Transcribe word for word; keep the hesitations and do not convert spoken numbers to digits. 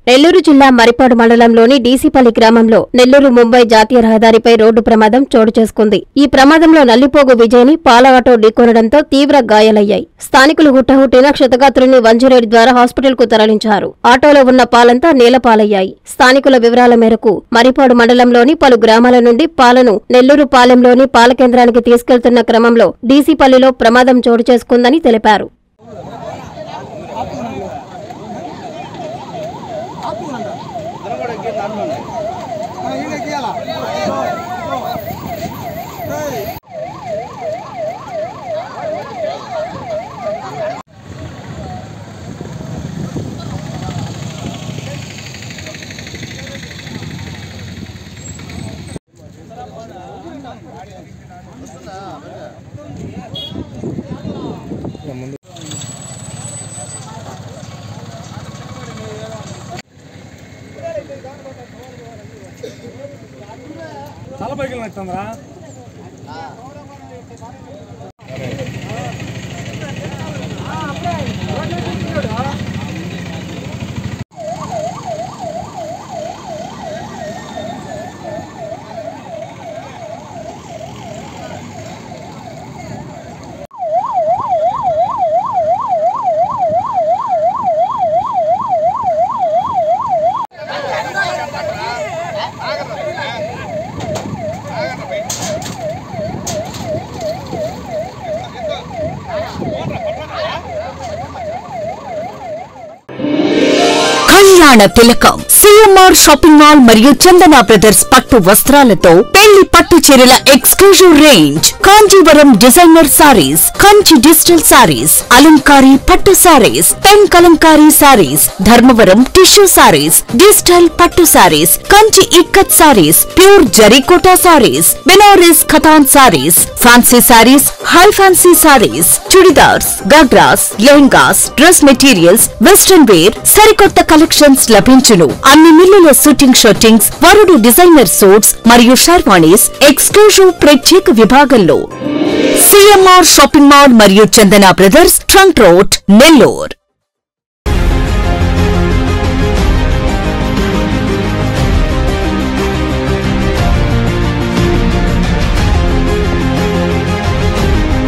నెల్లూరు జిల్లా మరిపాడు మండలంలోని డీసీపల్లి గ్రామంలో నెల్లూరు ముంబై జాతీయ రహదారిపై రోడ్డు ప్రమాదం చోటు చేసుకుంది. ఈ ప్రమాదంలో నల్లిపోగు విజయ్ని పాల ఆటో ఢీకొనడంతో తీవ్ర గాయాలయ్యాయి. స్థానికులు హుట్టహుట్టిన క్షతగాత్రుని వంజరేడి ద్వారా హాస్పిటల్ కు తరలించారు. ఆటోలో ఉన్న పాలంతా నేలపాలయ్యాయి. స్థానికుల వివరాల మేరకు మరిపాడు మండలంలోని పలు గ్రామాల నుండి పాలను నెల్లూరు పాలెంలోని పాల కేంద్రానికి తీసుకెళ్తున్న క్రమంలో డీసీపల్లిలో ప్రమాదం చోటు చేసుకుందని తెలిపారు. చాలా పైకి నచ్చుతుందా కళ్యాణ తిలకం సిఎంఆర్ షాపింగ్ మాల్ మరియు చందన బ్రదర్స్ పట్టు వస్త్రాలతో పెళ్లి పట్టు చీరల exclusive range, Kanjeevaram designer sarees, Kanchi digital sarees, అలంకారీ పట్టు sarees, pen Kalamkari sarees, Dharmavaram tissue sarees, digital పట్టు sarees, Kanchi ikkat sarees, pure Zarikota sarees, Banaras Katan sarees, fancy sarees, high fancy sarees, chudidars, ghagras, lehengas, dress materials, western wear, సరికొత్త కలెక్షన్స్ లభించును. అన్ని మిల్లుల షూటింగ్ షర్టింగ్స్, వరుడు డిజైనర్ సూట్స్ మరియు షర్వాణీస్ ఎక్స్క్లూజివ్ ప్రత్యేక విభాగంలో సిఎంఆర్ షాపింగ్ మాల్ మరియు Chandana brothers trunk road, Nellore.